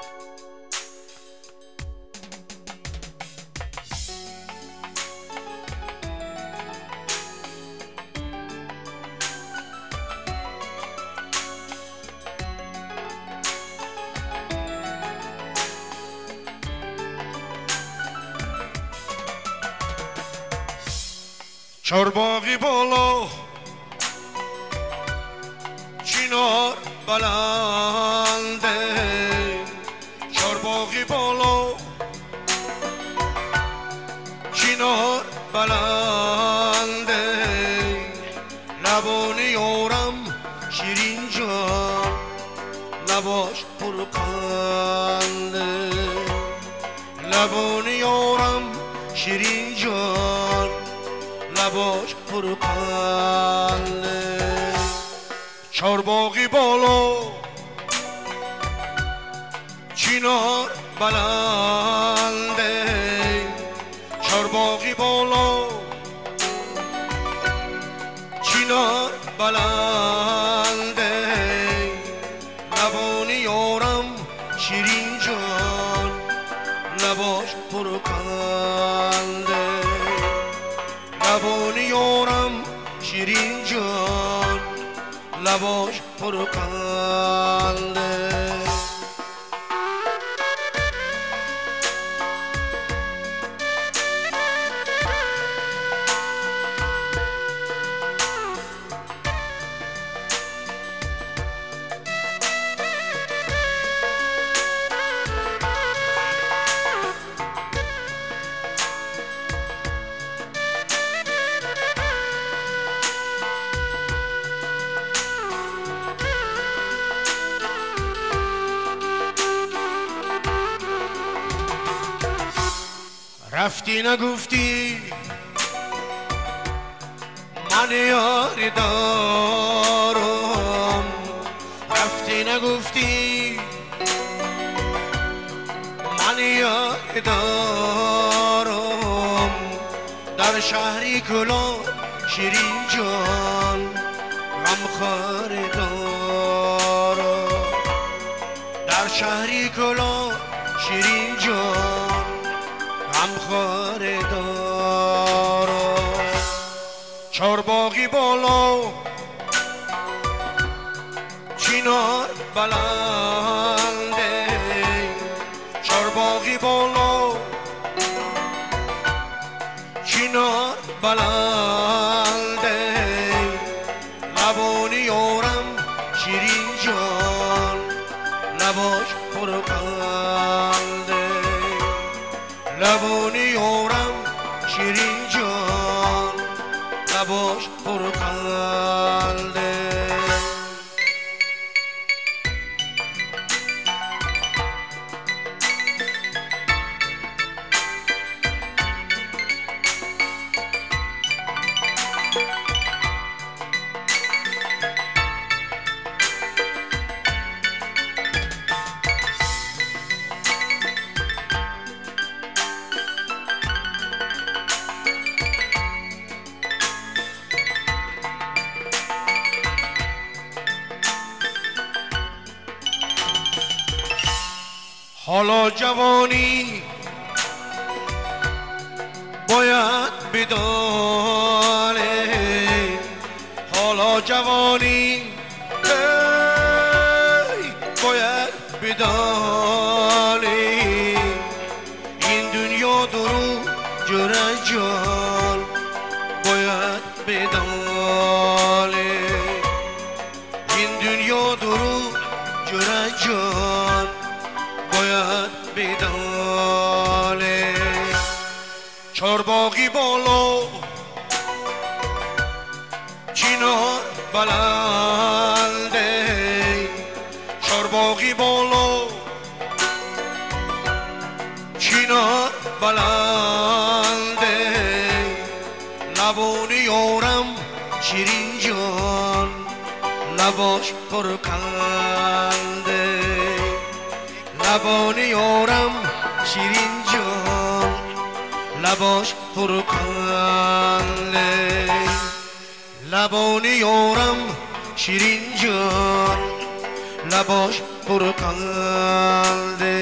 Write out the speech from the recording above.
چارباغی بالا چنار بلنده، چارباغی بالا چنار بلنده، لبان یارم شیرین جان لباش پرخنده، لبان یارم شیرین جان لباش پرخنده. چارباغی بالا چنار بلنده، چارباغی بالا چنار بلنده، لبان یارم شیرین جان لباش پرخنده، لبان یارم شیرین جان لباش پرخنده. رفتی نگفتی من یاری دارم، رفتی نگفتی من یاری دارم، در شهری کلا شیرین جان غمخوار دارم، در شهری کلا شیرین جان غمخوار دارم. چارباغی بالا چنار بلنده، چارباغی بالا چنار بلنده، لبان یارم شیرین جان لباش پرخنده، لبان یارم شیرین جان لباش پرخنده. حالا جوانی باید بدانه، حالا جوانی باید بدانه، این دنیا درو جره جان باید بدانه، این دنیا درو جره جان باید بدانه. چارباغی بالا چنار بلنده، چارباغی بالا چنار بلنده، لبان یارم شیرین جان لباش پرخنده، لبان یارم شیرین جان لباش پرخنده، لبان یارم شیرین جان لباش پرخنده.